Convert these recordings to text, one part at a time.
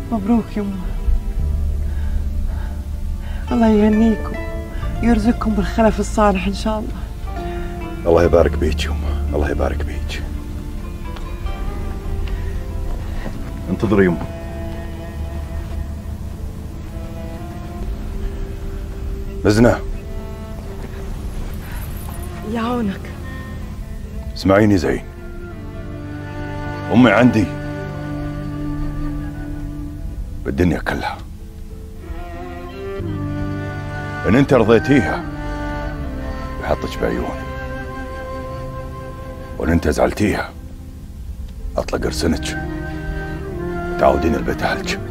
مبروك يمه. الله يهنيكم ويرزقكم بالخلف الصالح ان شاء الله. الله يبارك بيك يمه، الله يبارك بيك. انتظري يمه. مزنة، يعونك. اسمعيني زين، امي عندي بالدنيا كلها. ان انت رضيتيها بحطك بعيوني، وان انت زعلتيها اطلق ارسنك وتعودين البيت اهلك.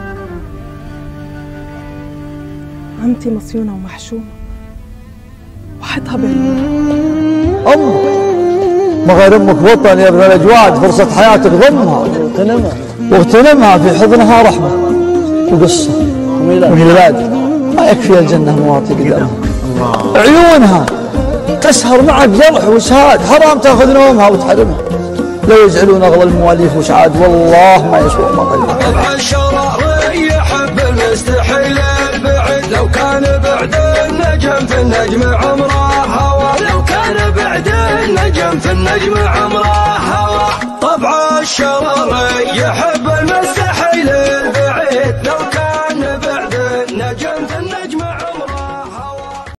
عمتي مصيونة ومحشومة وحدها بالنور. أمك ما غير أمك وطن يا ابن الأجواد، فرصة حياتك ضمها واغتنمها، في حضنها رحمة وقصة وميلاد، ما يكفي الجنة مواطي قدامها. عيونها تسهر معك جرح وسهاد، حرام تاخذ نومها وتحرمها. لو يزعلون أغلى المواليف وسعاد والله ما يسوى ما قلنا. طبع الشرار يحب المستحيل البعيد، لو كان بعد النجم في النجم عمره هوى، لو كان بعد النجم في النجم عمره هوى. طبع الشرار يحب